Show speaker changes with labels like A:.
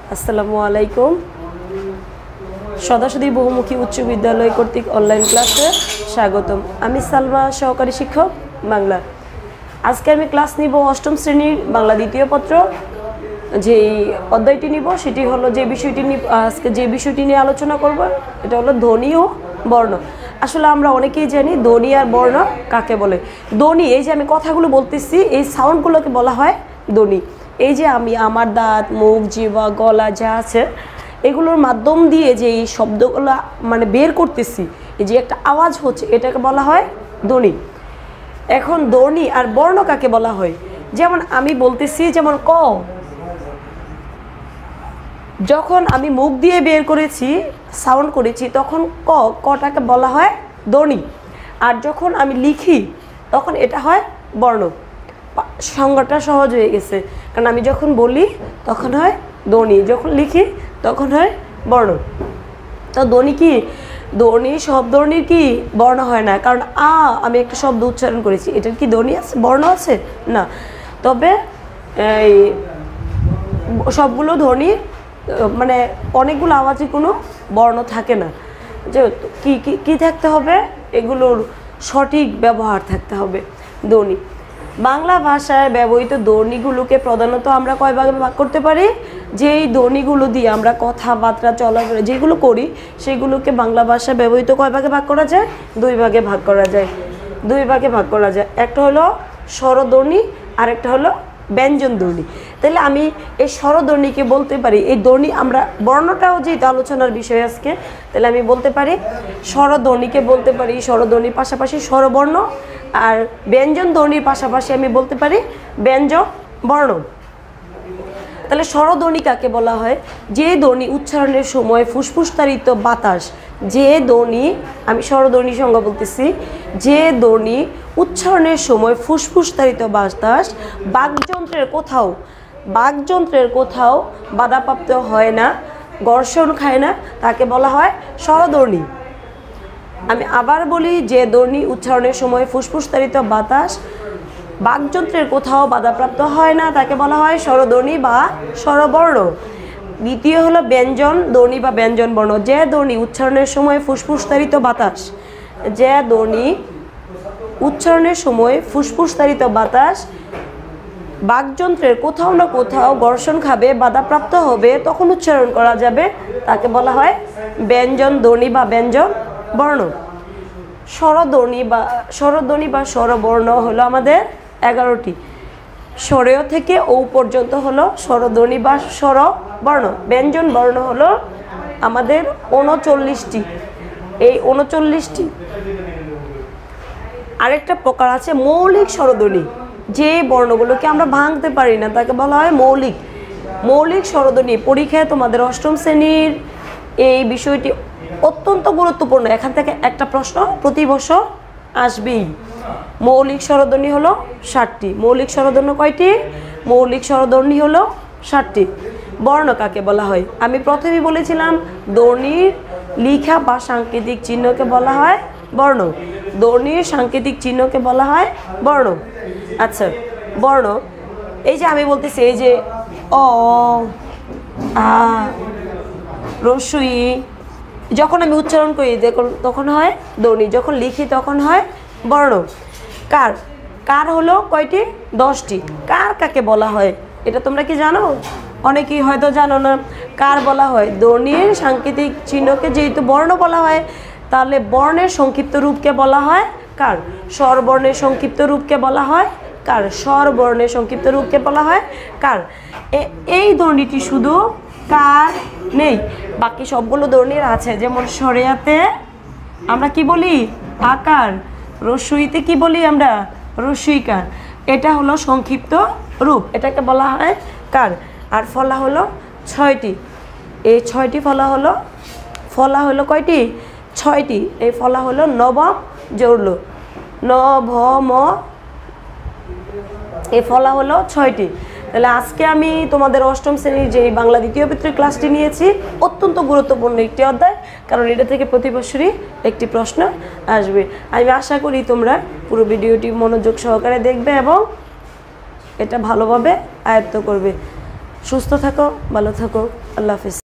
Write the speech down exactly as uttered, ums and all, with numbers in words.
A: আসসালামু আলাইকুম। সদাসদি বহুমুখী উচ্চ বিদ্যালয় কর্তৃক অনলাইন ক্লাসে স্বাগতম। আমি সালমা, সহকারী শিক্ষক বাংলা। আজকে আমি ক্লাস নিব অষ্টম শ্রেণীর বাংলা দ্বিতীয় পত্র। যেই অধ্যায়টি নিব সেটি হলো যে বিষয়টি আজকে যে বিষয়টি নিয়ে আলোচনা করব এটা হলো ধ্বনি ও বর্ণ। আসলে আমরা অনেকেই জানি ধ্বনি আর বর্ণ কাকে বলে। ধ্বনি, এই যে আমি কথাগুলো বলতেছি, এই সাউন্ডগুলোকে বলা হয় ধ্বনি। এই যে আমি আমার দাঁত, মুখ, জিহ্বা, গলা যা আছে এগুলোর মাধ্যম দিয়ে যে এই শব্দগুলো মানে বের করতেছি, এই যে একটা আওয়াজ হচ্ছে, এটাকে বলা হয় ধ্বনি। এখন ধ্বনি আর বর্ণ কাকে বলা হয়? যেমন আমি বলতেছি, যেমন ক, যখন আমি মুখ দিয়ে বের করেছি, সাউন্ড করেছি, তখন ক কটাকে বলা হয় ধ্বনি। আর যখন আমি লিখি তখন এটা হয় বর্ণ। সংজ্ঞাটা সহজ হয়ে গেছে, কারণ আমি যখন বলি তখন হয় ধ্বনি, যখন লিখি তখন হয় বর্ণ। তো ধ্বনি কি? ধ্বনি সব ধ্বনির কি বর্ণ হয় না, কারণ আ আমি একটা শব্দ উচ্চারণ করেছি, এটার কি ধ্বনি আছে, বর্ণ আছে না। তবে এই সবগুলো ধ্বনি মানে অনেকগুলো আওয়াজে কোনো বর্ণ থাকে না। যে কি কি থাকতে হবে, এগুলোর সঠিক ব্যবহার থাকতে হবে। ধ্বনি বাংলা ভাষায় ব্যবহৃত ধ্বনিগুলোকে প্রধানত আমরা কয় ভাগে ভাগ করতে পারি? যেই ধ্বনিগুলো দিয়ে আমরা কথাবার্তা চলাফেরা যেগুলো করি সেগুলোকে বাংলা ভাষায় ব্যবহৃত কয় ভাগে ভাগ করা যায়? দুই ভাগে ভাগ করা যায়। দুই ভাগে ভাগ করা যায় একটা হলো স্বরধ্বনি আর একটা হলো ব্যঞ্জন ধ্বনি। তাহলে আমি এই স্বরধ্বনিকে বলতে পারি, এই ধ্বনি আমরা বর্ণটাও যেহেতু আলোচনার বিষয় আজকে, তাহলে আমি বলতে পারি স্বরধ্বনিকে বলতে পারি স্বরধ্বনির পাশাপাশি স্বরবর্ণ, আর ব্যঞ্জন ধ্বনির পাশাপাশি আমি বলতে পারি ব্যঞ্জন বর্ণ। তাহলে স্বরধ্বনি কাকে বলা হয়? যে ধ্বনি উচ্চারণের সময় ফুসফুসতাড়িত বাতাস, যে ধ্বনি, আমি স্বরধ্বনি সংজ্ঞা বলতেছি, যে ধ্বনি উচ্চারণের সময় ফুসফুসতাড়িত বাতাস বাকযন্ত্রের কোথাও বাকযন্ত্রের কোথাও বাধাপ্রাপ্ত হয় না, ঘর্ষণ খায় না, তাকে বলা হয় স্বরধ্বনি। আমি আবার বলি, যে ধ্বনি উচ্চারণের সময় ফুসফুসতাড়িত বাতাস বাকযন্ত্রের কোথাও বাধাপ্রাপ্ত হয় না, তাকে বলা হয় স্বরধ্বনি বা স্বরবর্ণ। দ্বিতীয় হলো ব্যঞ্জন ধ্বনি বা ব্যঞ্জন বর্ণ। যে ধ্বনি উচ্চারণের সময় ফুসফুসতাড়িত বাতাস, যে ধ্বনি উচ্চারণের সময় ফুসফুসতাড়িত বাতাস বাকযন্ত্রের কোথাও না কোথাও ঘর্ষণ খাবে, বাধাপ্রাপ্ত হবে, তখন উচ্চারণ করা যাবে, তাকে বলা হয় ব্যঞ্জন ধ্বনি বা ব্যঞ্জন বর্ণ। স্বরধ্বনি বা স্বরধ্বনি বা স্বরবর্ণ হলো আমাদের এগারোটি। স্বরেয় থেকে ও পর্যন্ত হলো স্বরধ্বনি বা স্বরবর্ণ। ব্যঞ্জন বর্ণ হলো আমাদের উনচল্লিশটি। এই উনচল্লিশটি আরেকটা প্রকার আছে মৌলিক স্বরধ্বনি। যে বর্ণগুলোকে আমরা ভাঙতে পারি না তাকে বলা হয় মৌলিক। মৌলিক স্বরধ্বনি পরীক্ষায় তোমাদের অষ্টম শ্রেণীর এই বিষয়টি অত্যন্ত গুরুত্বপূর্ণ। এখান থেকে একটা প্রশ্ন প্রতি বছর আসবেই। মৌলিক স্বরধ্বনি হলো ষাটটি। মৌলিক স্বরধ্বনি কয়টি? মৌলিক স্বরধ্বনি হলো ষাটটি। বর্ণ কাকে বলা হয়? আমি প্রথমেই বলেছিলাম ধ্বনির লিখা বা সাংকেতিক চিহ্নকে বলা হয় বর্ণ। ধ্বনির সাংকেতিক চিহ্নকে বলা হয় বর্ণ। আচ্ছা, বর্ণ এই যে আমি বলতেছি, এই যে অ, আ, রস্বই, যখন আমি উচ্চারণ করি তখন হয় ধ্বনি, যখন লিখি তখন হয় বর্ণ। কার কার হলো কয়টি? দশটি। কার কাকে বলা হয় এটা তোমরা কি জানো? অনেকেই হয়তো জানো না। কার বলা হয়? ধ্বনির সাংকেতিক চিহ্নকে যেহেতু বর্ণ বলা হয়, তাহলে বর্ণের সংক্ষিপ্ত রূপকে বলা হয় কার। স্বরবর্ণের সংক্ষিপ্ত রূপকে বলা হয় কার। স্বরবর্ণের সংক্ষিপ্ত রূপকে বলা হয় কার। এই ধ্বনিটি শুধু কার নেই, বাকি সবগুলো ধ্বনির আছে। যেমন স্বরেয়াতে আমরা কি বলি? আকার। রস্বইতে কি বলি আমরা? রস্বইকার। এটা হলো সংক্ষিপ্ত রূপ, এটাকে বলা হয় কার। আর ফলা হলো ছয়টি। এই ছয়টি ফলা হলো ফলা হলো কয়টি? ছয়টি। এই ফলা হলো নবম জৌর্ল, ন ভ ম, এই ফলা হলো ছয়টি। তাহলে আজকে আমি তোমাদের অষ্টম শ্রেণীর যে বাংলা দ্বিতীয় পত্রের ক্লাসটি নিয়েছি, অত্যন্ত গুরুত্বপূর্ণ একটি অধ্যায়, কারণ এটা থেকে প্রতি বছরই একটি প্রশ্ন আসবে। আমি আশা করি তোমরা পুরো ভিডিওটি মনোযোগ সহকারে দেখবে এবং এটা ভালোভাবে আয়ত্ত করবে। সুস্থ থাকো, ভালো থাকো, আল্লাহ হাফিজ।